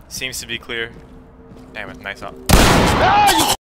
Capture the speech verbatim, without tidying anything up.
Seems to be clear. Damn it, nice up.